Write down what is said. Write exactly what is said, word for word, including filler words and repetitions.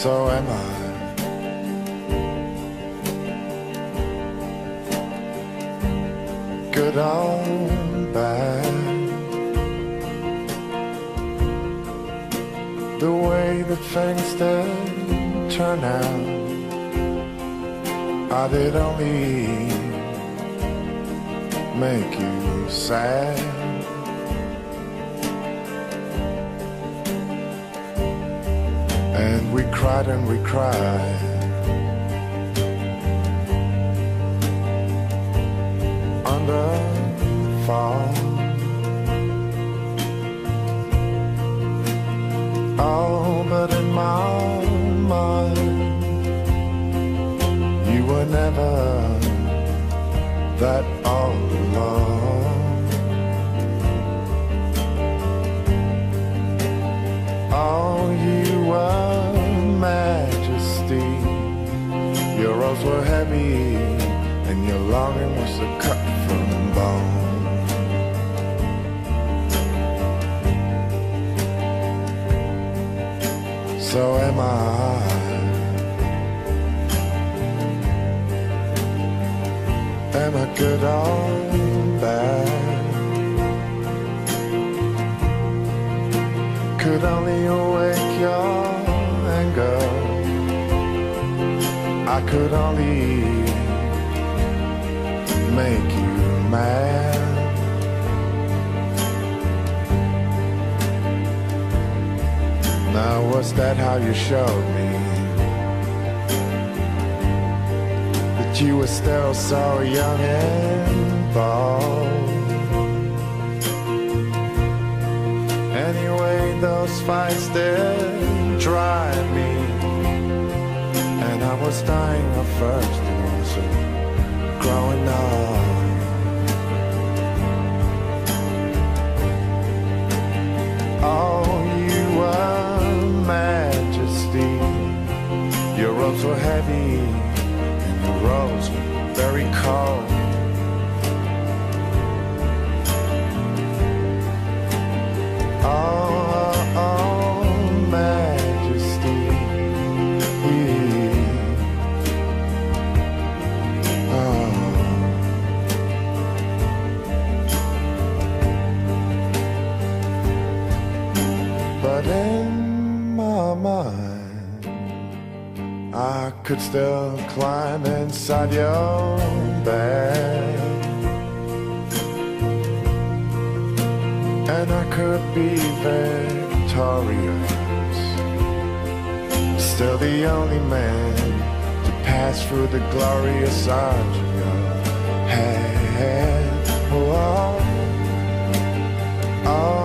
so am I. Good or bad, the way that things did turn out, I did only make you sad. And we cried and we cried, under fall. Oh, but in my mind, you were never that all alone. Oh, you were majesty, your rose were heavy, and your longing was a cut from bone. So am I. Am I good or bad? Could only awake your anger, I could only make you mad. Now was that how you showed me that you were still so young and bold? Anyway, those fights did drive me, and I was dying of thirst and also growing up. Oh, you were majesty, your robes were heavy and your rose were very cold. Oh, oh, majesty, oh. But in my mind, I could still climb inside your bed, and I could be victorious, still the only man to pass through the glorious arch of your head. Oh, oh.